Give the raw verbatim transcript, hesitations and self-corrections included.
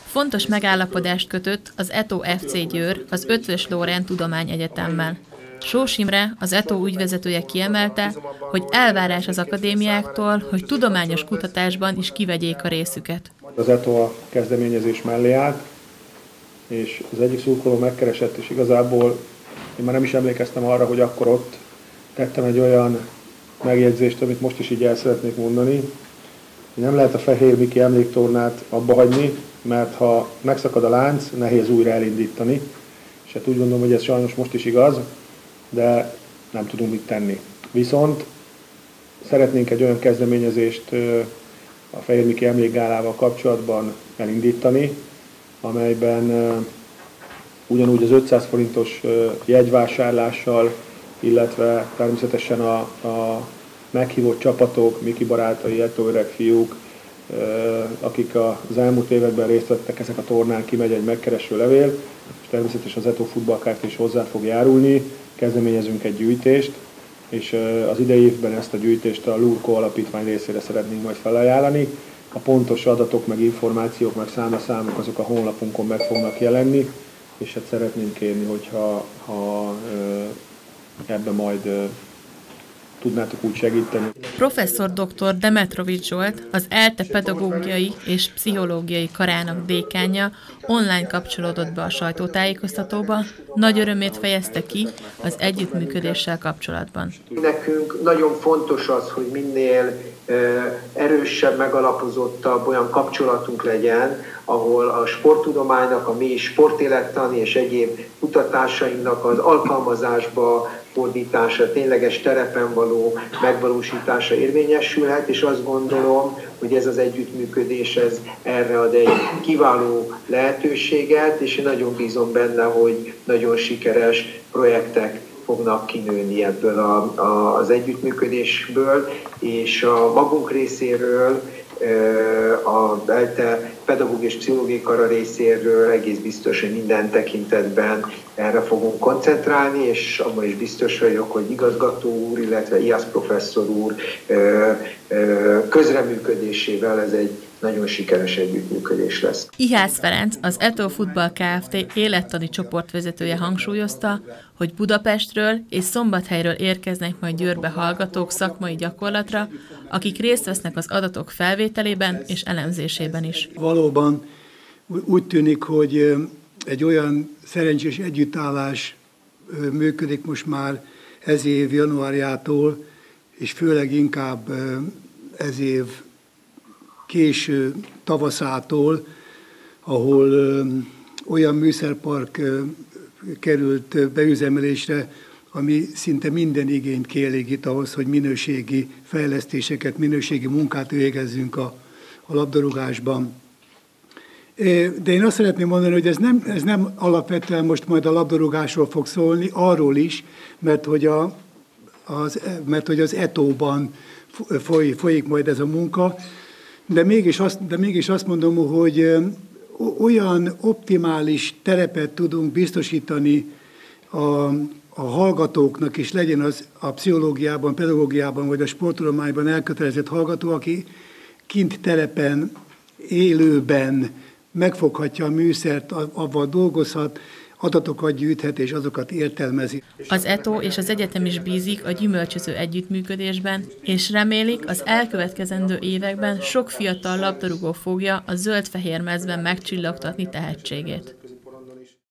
Fontos megállapodást kötött az e té o ef cé Győr az Eötvös Loránd Tudományegyetemmel. Sós Imre, az e té o ügyvezetője kiemelte, hogy elvárás az akadémiáktól, hogy tudományos kutatásban is kivegyék a részüket. Az e té o a kezdeményezés mellé állt, és az egyik szurkoló megkeresett, és igazából én már nem is emlékeztem arra, hogy akkor ott tettem egy olyan megjegyzést, amit most is így el szeretnék mondani, hogy nem lehet a Fehér Miki emléktornát abba hagyni, mert ha megszakad a lánc, nehéz újra elindítani, és hát úgy gondolom, hogy ez sajnos most is igaz, de nem tudunk mit tenni. Viszont szeretnénk egy olyan kezdeményezést a Fehér Miki emlékgálával kapcsolatban elindítani, amelyben ugyanúgy az ötszáz forintos jegyvásárlással, illetve természetesen a, a meghívott csapatok, Miki barátai, e té o öreg fiúk, akik az elmúlt években részt vettek ezek a tornán, kimegy egy megkereső levél, és természetesen az e té o futballkártya is hozzá fog járulni, kezdeményezünk egy gyűjtést, és az idei évben ezt a gyűjtést a Lurko Alapítvány részére szeretnénk majd felajánlani. A pontos adatok, meg információk, meg számaszámok azok a honlapunkon meg fognak jelenni, és hát szeretnénk kérni, hogyha ha ebben majd tudnátok úgy segíteni. Professzor dr. Demetrovics Zsolt, az ELTE pedagógiai és pszichológiai karának dékánja online kapcsolódott be a sajtótájékoztatóba, nagy örömét fejezte ki az együttműködéssel kapcsolatban. Nekünk nagyon fontos az, hogy minél erősebb, megalapozottabb olyan kapcsolatunk legyen, ahol a sporttudománynak, a mi sportélettani és egyéb kutatásainknak az alkalmazásba fordítása, tényleges terepen való megvalósítása érvényesülhet, és azt gondolom, hogy ez az együttműködés ez erre ad egy kiváló lehetőséget, és én nagyon bízom benne, hogy nagyon sikeres projektek fognak kinőni ebből a, a, az együttműködésből, és a magunk részéről, a ELTE pedagógiai és pszichológiai kara részéről egész biztos, hogy minden tekintetben erre fogunk koncentrálni, és abban is biztos vagyok, hogy igazgató úr, illetve i á es professzor úr közreműködésével ez egy nagyon sikeres együttműködés lesz. Ihász Ferenc, az e té o Futball Kft. Élettani csoportvezetője hangsúlyozta, hogy Budapestről és Szombathelyről érkeznek majd Győrbe hallgatók szakmai gyakorlatra, akik részt vesznek az adatok felvételében és elemzésében is. Valóban úgy tűnik, hogy egy olyan szerencsés együttállás működik most már ez év januárjától, és főleg inkább ez év késő tavaszától, ahol olyan műszerpark került beüzemelésre, ami szinte minden igényt kielégít ahhoz, hogy minőségi fejlesztéseket, minőségi munkát végezzünk a, a labdarúgásban. De én azt szeretném mondani, hogy ez nem, ez nem alapvetően most majd a labdarúgásról fog szólni, arról is, mert hogy, a, az, mert hogy az e té o-ban foly, folyik majd ez a munka, de mégis azt, de mégis azt mondom, hogy olyan optimális terepet tudunk biztosítani a, a hallgatóknak, és legyen az a pszichológiában, pedagógiában vagy a sporttudományban elkötelezett hallgató, aki kint telepen, élőben megfoghatja a műszert, avval dolgozhat, adatokat gyűjthet és azokat értelmezi. Az e té o és az egyetem is bízik a gyümölcsöző együttműködésben, és remélik, az elkövetkezendő években sok fiatal labdarúgó fogja a zöld-fehér mezben megcsillagtatni tehetségét.